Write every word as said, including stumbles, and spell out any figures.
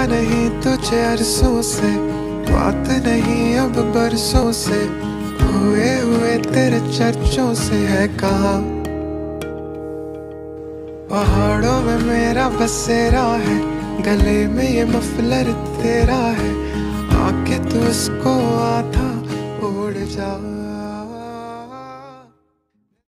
नहीं तुझे अरसों से, बात नहीं अब बरसों से, हुए हुए तेरे चर्चों से है कहाँ। पहाड़ों में मेरा बसेरा है, गले में ये मफलर तेरा है, आके तू उसको आधा उड़ जा।